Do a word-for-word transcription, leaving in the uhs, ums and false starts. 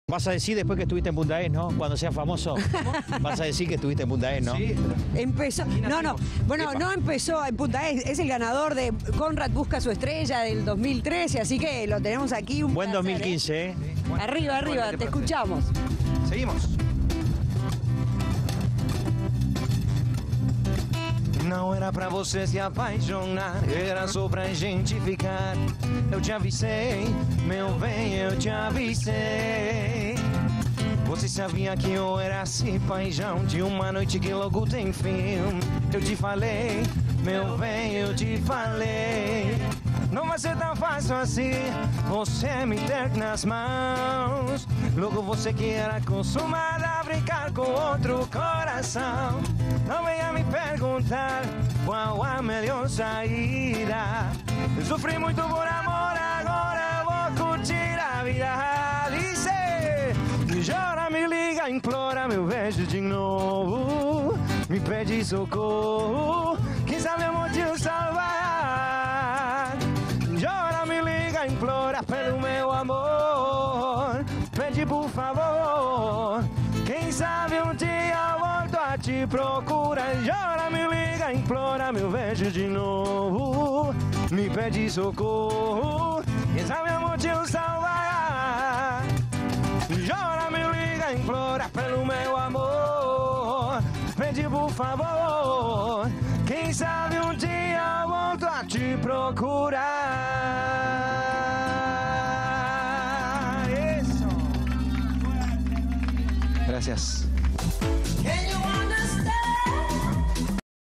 Vas a decir después que estuviste en Punta Es, ¿no? Cuando seas famoso, vas a decir que estuviste en Punta Es, ¿no? Sí. Empezó, no, no, bueno, Epa. no empezó en Punta Es, es el ganador de Conrad Busca Su Estrella del dos mil trece, así que lo tenemos aquí. Un Buen placer, dos mil quince, ¿eh? ¿eh? Bueno, Arriba, arriba, bueno, te ¿qué pasa? escuchamos. Seguimos. Não era pra você se apaixonar, era só pra gente ficar. Eu te avisei, meu bem, eu te avisei. Você sabia que eu era assim, paixão de uma noite que logo tem fim. Eu te falei, meu bem, eu te falei. Não vai ser tão fácil assim, você me ter nas mãos. Logo você que era acostumada a brincar com outro coração. Não venha me perguntar qual a melhor saída. Eu sofri muito por amor, agora eu vou curtir a vida. Dice, chora, me liga, implora meu beijo de novo. Me pede socorro, quem sabe eu vou te salvar. Chora, me liga, implora pelo meu amor. Pede por favor, quem sabe um dia eu volto a te procurar. Chora, me liga, implora meu beijo de novo. Me pede socorro, quem sabe eu vou te salvar. Chora, me liga, implora pelo meu amor. Pede por favor, quem sabe um dia eu volto a te procurar. Isso. Gracias.